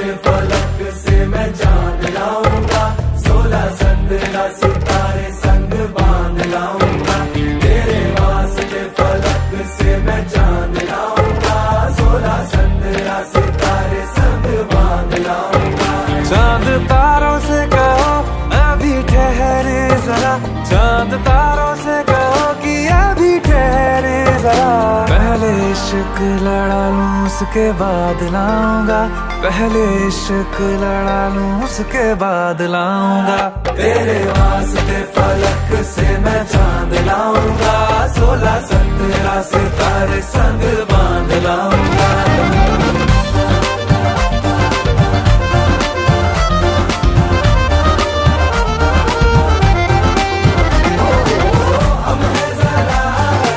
के फलक से मैं चांद लाऊंगा, 16 17 सितारे संग बांध लाऊंगा। तेरे वास्ते फलक से मैं चांद लाऊंगा, 16 17 सितारे संग बांध लाऊंगा। चांद तारों से कहो अभी ठहरे जरा, चांद तारों से कहो कि अभी ठहरे जरा। पहले इश्क लड़ा लूं उसके बाद लाऊंगा, पहले इश्क लड़ा लूं उसके बाद लाऊंगा। तेरे वास्ते फलक से मैं चांद लाऊंगा, 16 17 सितारे संग बांध लाऊंगा।